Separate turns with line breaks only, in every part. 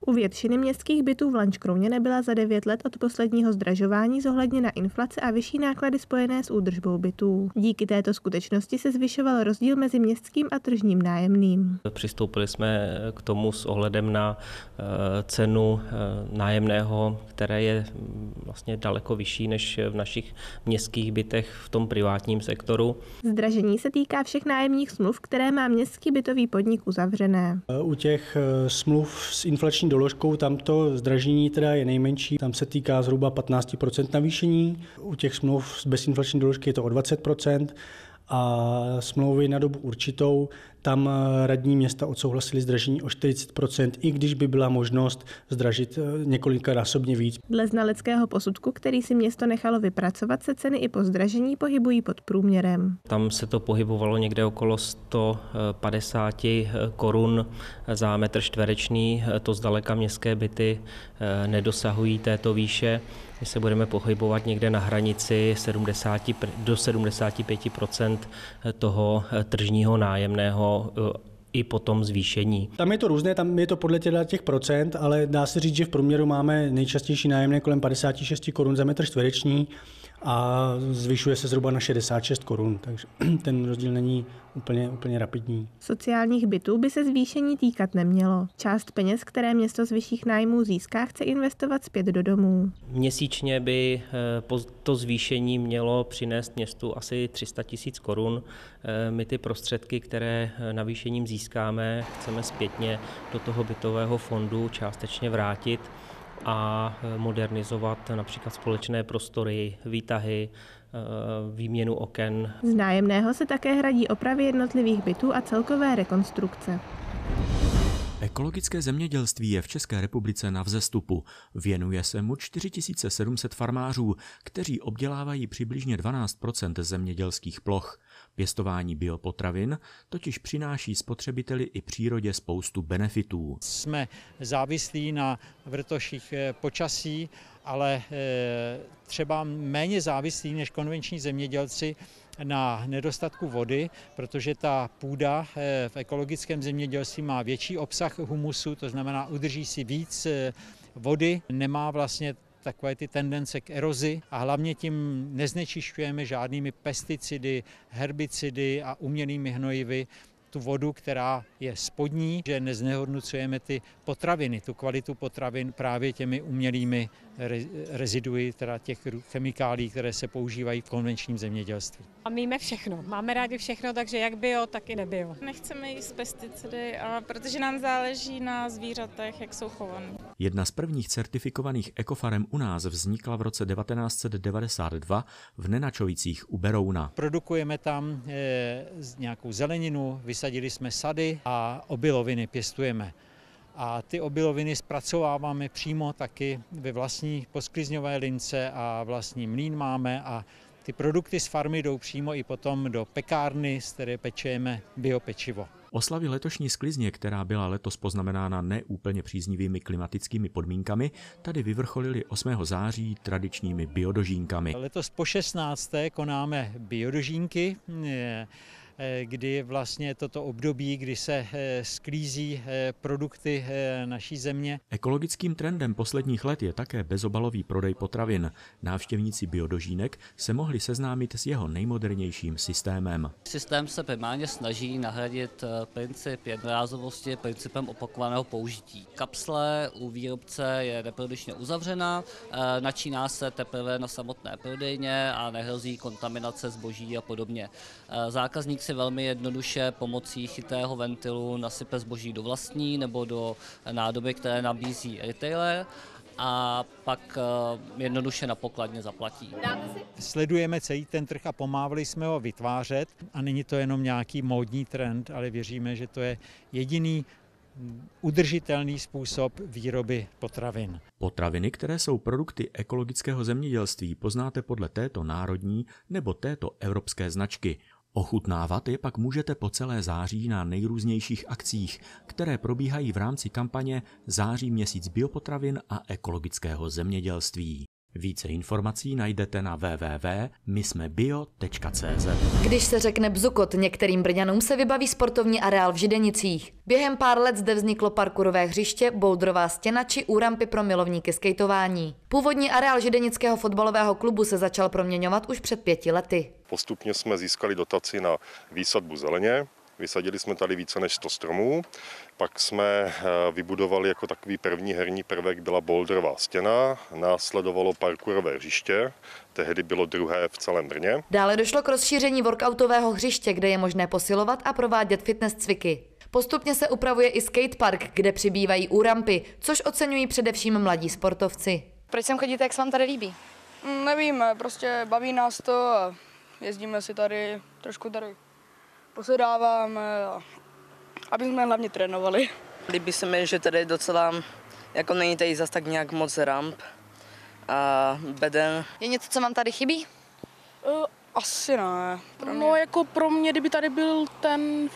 U většiny městských bytů v Lanškrouně nebyla za 9 let od posledního zdražování zohledněna inflace a vyšší náklady spojené s údržbou bytů. Díky této skutečnosti se zvyšoval rozdíl mezi městským a tržním nájemným.
Přistoupili jsme k tomu s ohledem na cenu nájemného, které je vlastně daleko vyšší než v našich městských bytech v tom privátním sektoru.
Zdražení se týká všech nájemních smluv, které má městský bytový podnik uzavřené.
U těch smluv s inflační doložkou tam to zdražení teda je nejmenší, tam se týká zhruba 15% navýšení. U těch smluv bez inflační doložky je to o 20%. A smlouvy na dobu určitou, tam radní města odsouhlasili zdražení o 40%, i když by byla možnost zdražit několikanásobně víc.
Dle znaleckého posudku, který si město nechalo vypracovat, se ceny i po zdražení pohybují pod průměrem.
Tam se to pohybovalo někde okolo 150 korun za metr čtvereční, to zdaleka městské byty nedosahují této výše. My se budeme pohybovat někde na hranici do 75% toho tržního nájemného i po tom zvýšení.
Tam je to různé, tam je to podle těch procent, ale dá se říct, že v průměru máme nejčastější nájemné kolem 56 korun za metr čtvereční a zvyšuje se zhruba na 66 korun, takže ten rozdíl není úplně rapidní.
Sociálních bytů by se zvýšení týkat nemělo. Část peněz, které město z vyšších nájmů získá, chce investovat zpět do domů.
Měsíčně by to zvýšení mělo přinést městu asi 300 000 korun. My ty prostředky, které navýšením získáme, chceme zpětně do toho bytového fondu částečně vrátit a modernizovat například společné prostory, výtahy, výměnu oken.
Z nájemného se také hradí opravy jednotlivých bytů a celkové rekonstrukce.
Ekologické zemědělství je v České republice na vzestupu. Věnuje se mu 4700 farmářů, kteří obdělávají přibližně 12% zemědělských ploch. Pěstování biopotravin totiž přináší spotřebiteli i přírodě spoustu benefitů.
Jsme závislí na vrtoších počasí, ale třeba méně závislí než konvenční zemědělci na nedostatku vody, protože ta půda v ekologickém zemědělství má větší obsah humusu, to znamená udrží si víc vody, nemá vlastně takové ty tendence k erozi a hlavně tím neznečišťujeme žádnými pesticidy, herbicidy a umělými hnojivy tu vodu, která je spodní, že neznehodnocujeme ty potraviny, tu kvalitu potravin právě těmi umělými reziduji, teda těch chemikálií, které se používají v konvenčním zemědělství.
A my jíme všechno, máme rádi všechno, takže jak bio, tak i nebio.
Nechceme jíst pesticidy, protože nám záleží na zvířatech, jak jsou chované.
Jedna z prvních certifikovaných ekofarem u nás vznikla v roce 1992 v Nenačovicích u Berouna.
Produkujeme tam nějakou zeleninu, vysadili jsme sady a obiloviny pěstujeme. A ty obiloviny zpracováváme přímo taky ve vlastní posklizňové lince a vlastní mlýn máme a ty produkty z farmy jdou přímo i potom do pekárny, z které pečeme biopečivo.
Oslavy letošní sklizně, která byla letos poznamenána neúplně příznivými klimatickými podmínkami, tady vyvrcholily 8. září tradičními biodožínkami.
Letos po 16. konáme biodožínky, kdy vlastně toto období, kdy se sklízí produkty naší země.
Ekologickým trendem posledních let je také bezobalový prodej potravin. Návštěvníci biodožínek se mohli seznámit s jeho nejmodernějším systémem.
Systém se primárně snaží nahradit princip jednorázovosti principem opakovaného použití. Kapsle u výrobce je neprodejně uzavřena, načíná se teprve na samotné prodejně a nehrozí kontaminace zboží a podobně. Zákazník si velmi jednoduše pomocí chytrého ventilu nasype zboží do vlastní nebo do nádoby, které nabízí retailer a pak jednoduše na pokladně zaplatí.
Sledujeme celý ten trh a pomáhali jsme ho vytvářet a není to jenom nějaký módní trend, ale věříme, že to je jediný udržitelný způsob výroby potravin.
Potraviny, které jsou produkty ekologického zemědělství, poznáte podle této národní nebo této evropské značky. Ochutnávat je pak můžete po celé září na nejrůznějších akcích, které probíhají v rámci kampaně Září měsíc biopotravin a ekologického zemědělství. Více informací najdete na www.mysmebio.cz.
Když se řekne Bzukot, některým Brňanům se vybaví sportovní areál v Židenicích. Během pár let zde vzniklo parkourové hřiště, bouldrová stěna či úrampy pro milovníky skejtování. Původní areál Židenického fotbalového klubu se začal proměňovat už před 5 lety.
Postupně jsme získali dotaci na výsadbu zeleně. Vysadili jsme tady více než 100 stromů, pak jsme vybudovali jako takový první herní prvek byla boulderová stěna, následovalo parkourové hřiště, tehdy bylo druhé v celém Brně.
Dále došlo k rozšíření workoutového hřiště, kde je možné posilovat a provádět fitness cviky. Postupně se upravuje i skatepark, kde přibývají úrampy, což oceňují především mladí sportovci.
Proč sem chodíte, jak se vám tady líbí?
Nevíme, prostě baví nás to a jezdíme si tady, trošku tady posedáváme, aby jsme hlavně trénovali.
Líbí se mi, že tady docela, jako není tady zas tak nějak moc ramp a beden.
Je něco, co vám tady chybí?
Asi ne.
No jako pro mě, kdyby tady byl ten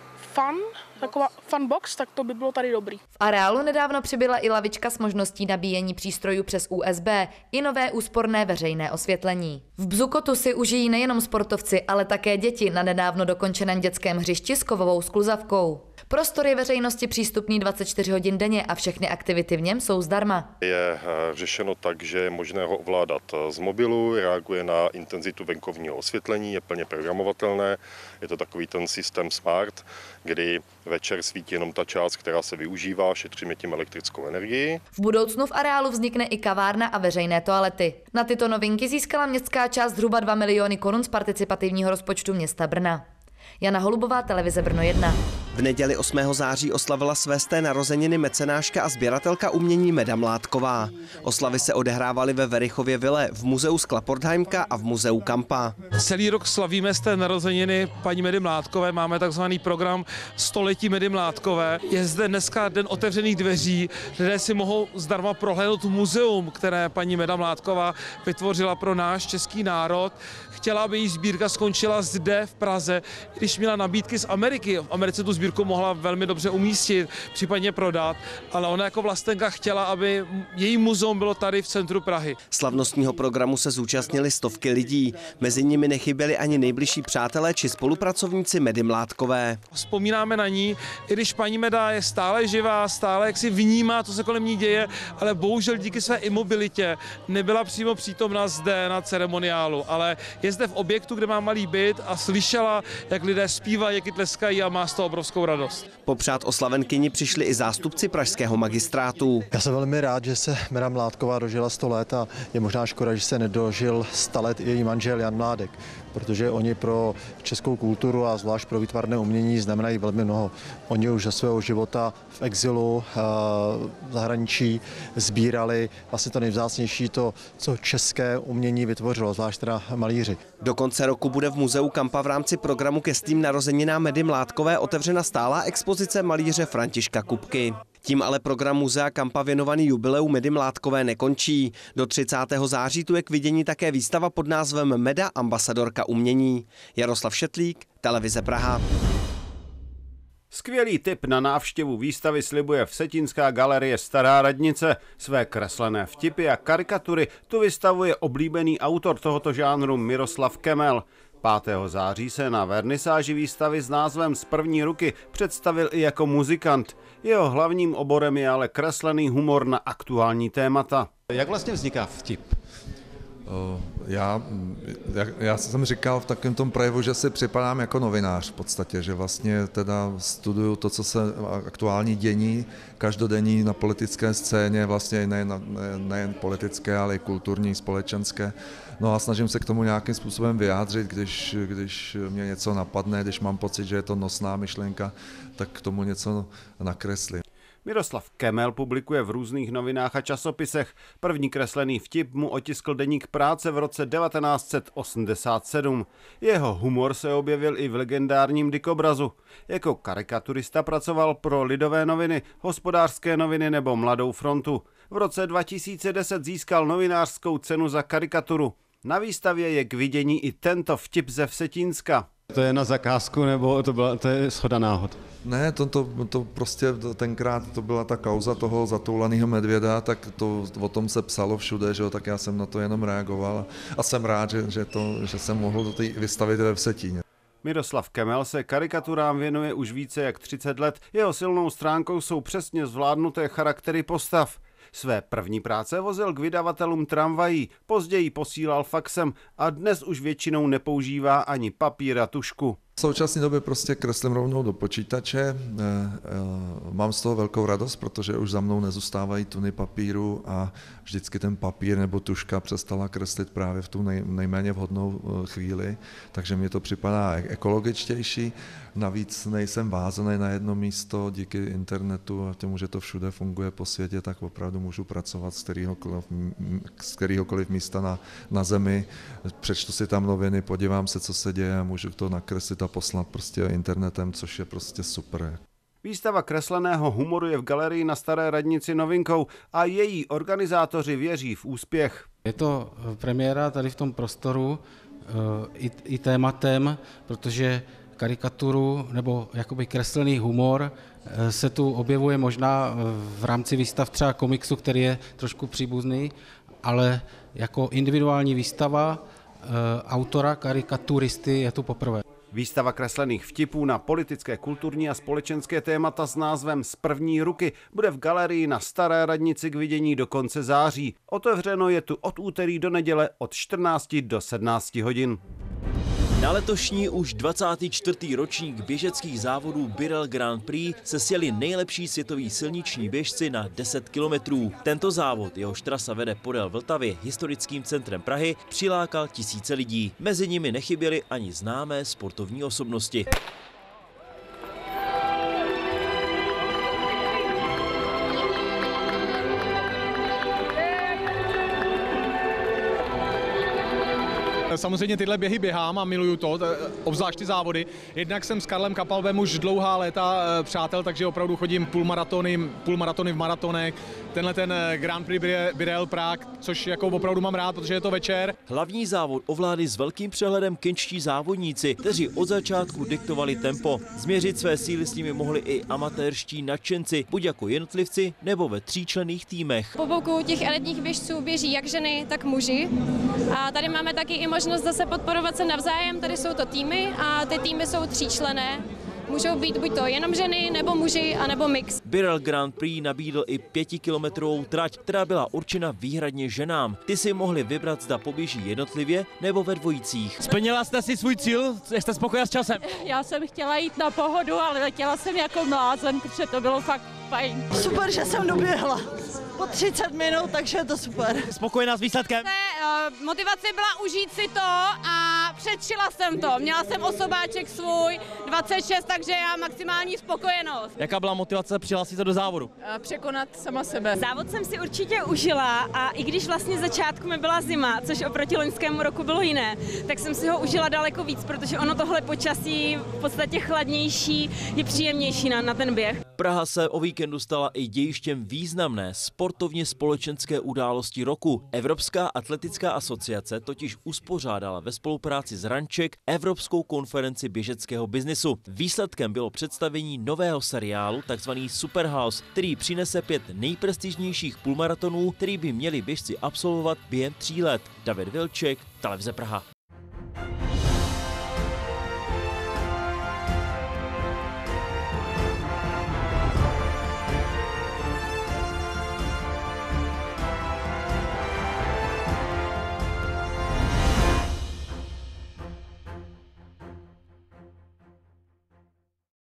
taková funbox, tak to by bylo tady dobrý.
V areálu nedávno přibyla i lavička s možností nabíjení přístrojů přes USB i nové úsporné veřejné osvětlení. V Bzukotu si užijí nejenom sportovci, ale také děti na nedávno dokončeném dětském hřišti s kovovou skluzavkou. Prostor je veřejnosti přístupný 24 hodin denně a všechny aktivity v něm jsou zdarma.
Je řešeno tak, že je možné ho ovládat z mobilu, reaguje na intenzitu venkovního osvětlení, je plně programovatelné. Je to takový ten systém smart, kdy večer svítí jenom ta část, která se využívá, šetříme tím elektrickou energii.
V budoucnu v areálu vznikne i kavárna a veřejné toalety. Na tyto novinky získala městská část zhruba 2 miliony korun z participativního rozpočtu města Brna. Jana Holubová, televize Brno 1.
V neděli 8. září oslavila své 100. narozeniny mecenáška a sběratelka umění Meda Mládková. Oslavy se odehrávaly ve Verichově vile, v muzeu Sklaportheimka a v muzeu Kampa.
Celý rok slavíme 100. narozeniny paní Medy Mládkové, máme takzvaný program Století Medy Mládkové. Je zde dneska den otevřených dveří, lidé si mohou zdarma prohlédnout muzeum, které paní Meda Mládková vytvořila pro náš český národ. Chtěla, aby její sbírka skončila zde v Praze, když měla nabídky z Ameriky. V Americe tu sbírku mohla velmi dobře umístit, případně prodat, ale ona jako vlastenka chtěla, aby její muzeum bylo tady v centru Prahy.
Slavnostního programu se zúčastnili stovky lidí. Mezi nimi nechyběli ani nejbližší přátelé či spolupracovníci Medy Mládkové.
Vzpomínáme na ní, i když paní Meda je stále živá, stále jak si vnímá, co se kolem ní děje, ale bohužel díky své imobilitě nebyla přímo přítomna zde na ceremoniálu, ale je zde v objektu, kde má malý byt a slyšela, jak lidé zpívají, jak tleskají a má z toho obrovskou radost.
Popřát oslavenkyni přišli i zástupci pražského magistrátu.
Já jsem velmi rád, že se Meda Mládková dožila 100 let a je možná škoda, že se nedožil 100 let její manžel Jan Mládek, protože oni pro českou kulturu a zvlášť pro výtvarné umění znamenají velmi mnoho. Oni už za svého života v exilu v zahraničí sbírali vlastně to nejvzácnější, to, co české umění vytvořilo, zvlášť teda malíři.
Do konce roku bude v muzeu Kampa v rámci programu ke 100. narozeninám Medy Mládkové otevřena stálá expozice malíře Františka Kupky. Tím ale program muzea Kampa věnovaný jubileu Medy Mládkové nekončí. Do 30. září tu je k vidění také výstava pod názvem Meda ambasadorka umění. Jaroslav Šetlík, televize Praha.
Skvělý tip na návštěvu výstavy slibuje Vsetínská galerie Stará radnice. Své kreslené vtipy a karikatury tu vystavuje oblíbený autor tohoto žánru Miroslav Kemel. 5. září se na vernisáži výstavy s názvem Z první ruky představil i jako muzikant. Jeho hlavním oborem je ale kreslený humor na aktuální témata.
Jak vlastně vzniká vtip? Já jsem říkal v takovém tom projevu, že si připadám jako novinář v podstatě, že vlastně teda studuju to, co se aktuální dění, každodenní na politické scéně, vlastně nejen politické, ale i kulturní, společenské. No a snažím se k tomu nějakým způsobem vyjádřit, když mě něco napadne, když mám pocit, že je to nosná myšlenka, tak k tomu něco nakreslím.
Miroslav Kemel publikuje v různých novinách a časopisech. První kreslený vtip mu otiskl deník Práce v roce 1987. Jeho humor se objevil i v legendárním dikobrazu. Jako karikaturista pracoval pro Lidové noviny, Hospodářské noviny nebo Mladou frontu. V roce 2010 získal novinářskou cenu za karikaturu. Na výstavě je k vidění i tento vtip ze Vsetínska. To je na zakázku nebo to je shoda náhod?
Ne, to prostě tenkrát to byla ta kauza toho zatoulaného medvěda, tak to o tom se psalo všude, že jo, tak já jsem na to jenom reagoval a jsem rád, že jsem mohl to vystavit ve Vsetíně.
Miroslav Kemel se karikaturám věnuje už více jak 30 let. Jeho silnou stránkou jsou přesně zvládnuté charaktery postav. Své první práce vozil k vydavatelům tramvají, později posílal faxem a dnes už většinou nepoužívá ani papír a tužku.
V současné době prostě kreslím rovnou do počítače, mám z toho velkou radost, protože už za mnou nezůstávají tuny papíru a vždycky ten papír nebo tužka přestala kreslit právě v tu nejméně vhodnou chvíli, takže mi to připadá ekologičtější. Navíc nejsem vázaný na jedno místo, díky internetu a tomu, že to všude funguje po světě, tak opravdu můžu pracovat z kteréhokoliv místa na zemi, přečtu si tam noviny, podívám se, co se děje a můžu to nakreslit a poslat prostě internetem, což je prostě super.
Výstava kresleného humoru je v galerii na Staré radnici novinkou a její organizátoři věří v úspěch.
Je to premiéra tady v tom prostoru i tématem, protože karikaturu nebo jakoby kreslený humor se tu objevuje možná v rámci výstav třeba komiksu, který je trošku příbuzný, ale jako individuální výstava autora karikaturisty je tu poprvé.
Výstava kreslených vtipů na politické, kulturní a společenské témata s názvem Z první ruky bude v galerii na Staré radnici k vidění do konce září. Otevřeno je tu od úterý do neděle od 14 do 17 hodin.
Na letošní už 24. ročník běžeckých závodů Birel Grand Prix se sjeli nejlepší světoví silniční běžci na 10 kilometrů. Tento závod, jehož trasa vede podél Vltavy historickým centrem Prahy, přilákal tisíce lidí. Mezi nimi nechyběly ani známé sportovní osobnosti.
Samozřejmě tyhle běhy běhám a miluju to, obzvlášť ty závody. Jednak jsem s Karlem Kapalbem už dlouhá léta přátel, takže opravdu chodím půlmaratony v maratonech. Tenhle ten Grand Prix Birel Prague, což jako opravdu mám rád, protože je to večer.
Hlavní závod ovládli s velkým přehledem kenčtí závodníci, kteří od začátku diktovali tempo. Změřit své síly s nimi mohli i amatérští nadšenci, buď jako jednotlivci nebo ve tříčlenných týmech.
Po boku těch elitních běžců běží jak ženy, tak muži. A tady máme taky i možnost zase podporovat se navzájem, tady jsou to týmy a ty týmy jsou tříčlenné. Můžou být buď to jenom ženy, nebo muži, anebo mix.
Birel Grand Prix nabídl i 5kilometrovou trať, která byla určena výhradně ženám. Ty si mohli vybrat, zda poběží jednotlivě nebo ve dvojicích.
Splnila jste si svůj cíl? Jste spokojená s časem?
Já jsem chtěla jít na pohodu, ale letěla jsem jako blázen, protože to bylo fakt fajn.
Super, že jsem doběhla. Po 30 minut, takže je to super.
Spokojená s výsledkem?
Motivace byla užít si to a předšila jsem to. Měla jsem osobáček svůj 26, takže já maximální spokojenost.
Jaká byla motivace přihlásit se do závodu?
Překonat sama sebe.
Závod jsem si určitě užila a i když vlastně začátku mi byla zima, což oproti loňskému roku bylo jiné, tak jsem si ho užila daleko víc, protože ono tohle počasí v podstatě chladnější je příjemnější na ten běh.
Praha se o víkendu stala i dějištěm významné sportovně společenské události roku. Evropská atletická asociace totiž uspořádala ve spolupráci s Ranček Evropskou konferenci běžeckého biznisu. Výsledkem bylo představení nového seriálu takzvaný Superhouse, který přinese 5 nejprestižnějších půlmaratonů, který by měli běžci absolvovat během 3 let. David Vilček, Televize Praha.